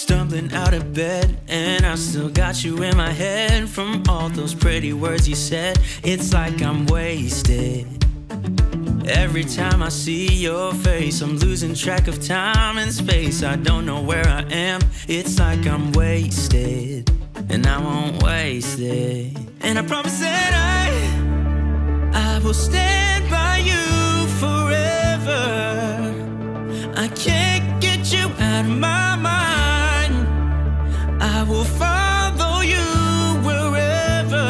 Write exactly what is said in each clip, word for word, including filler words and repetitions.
Stumbling out of bed, and I still got you in my head. From all those pretty words you said, it's like I'm wasted. Every time I see your face, I'm losing track of time and space. I don't know where I am, it's like I'm wasted. And I won't waste it. And I promise that I I will stand by you forever. I can't get you out of my mind. I will follow you wherever.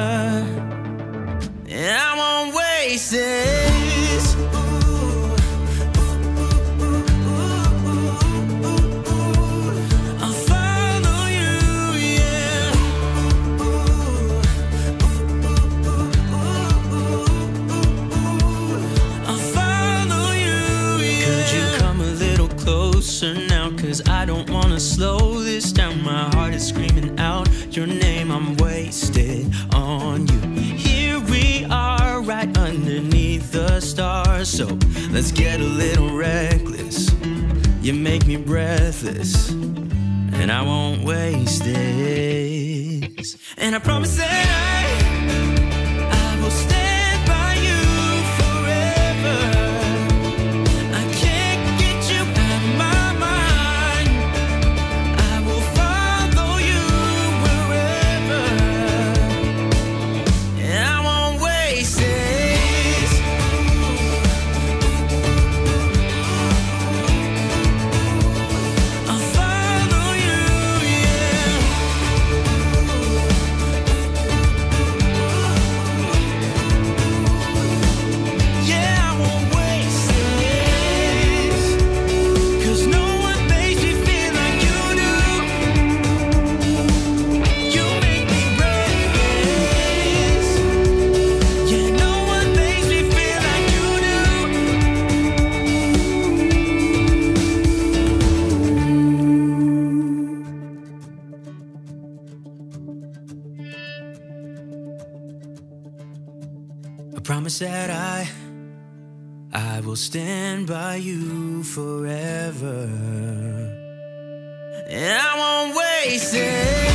And I won't waste it. Now, cause I don't wanna slow this down. My heart is screaming out your name. I'm wasted on you. Here we are, right underneath the stars. So let's get a little reckless. You make me breathless, and I won't waste this. And I promise that I I will stand by you forever. Promise that I, I will stand by you forever, and I won't waste it.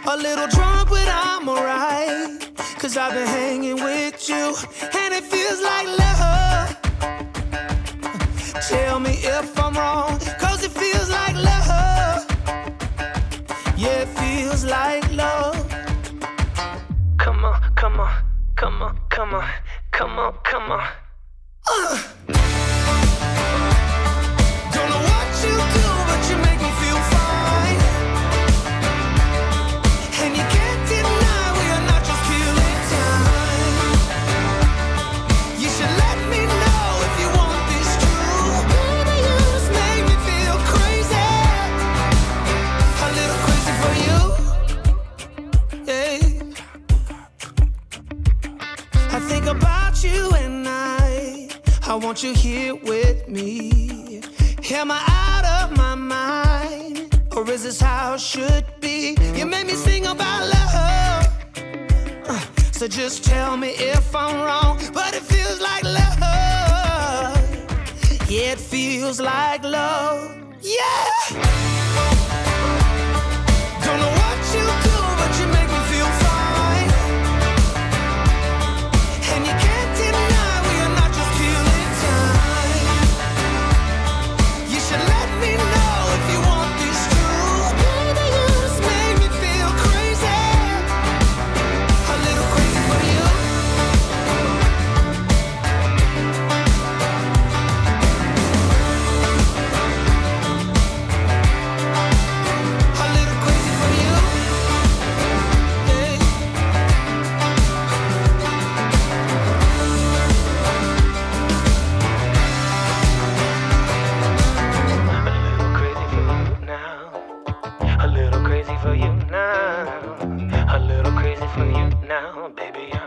A little drunk, but I'm alright. Cause I've been hanging with you, and it feels like love. Tell me if I'm wrong, cause it feels like love. Yeah, it feels like love. Come on, come on, come on, come on, come on, come on. Uh. Don't know what you do, but you make me feel fine. And you can't deny we are not just killing time. You should let me know if you want this true. Baby, you just make me feel crazy. A little crazy for you. Hey. I think about you and I. I want you here with me. Am I out of my mind? Or is this how it should be? You made me sing about love. uh, So just tell me if I'm wrong. But it feels like love. Yeah, it feels like love. Yeah. Don't know what you do, but you make me feel fine. And you can't deny we are not just killing time. You should let me know if you want this true. Baby, you just make me feel crazy. A little crazy for you. A little crazy for you. Hey. I'm a little crazy for you now. A little crazy for you now. A little crazy for you now, baby.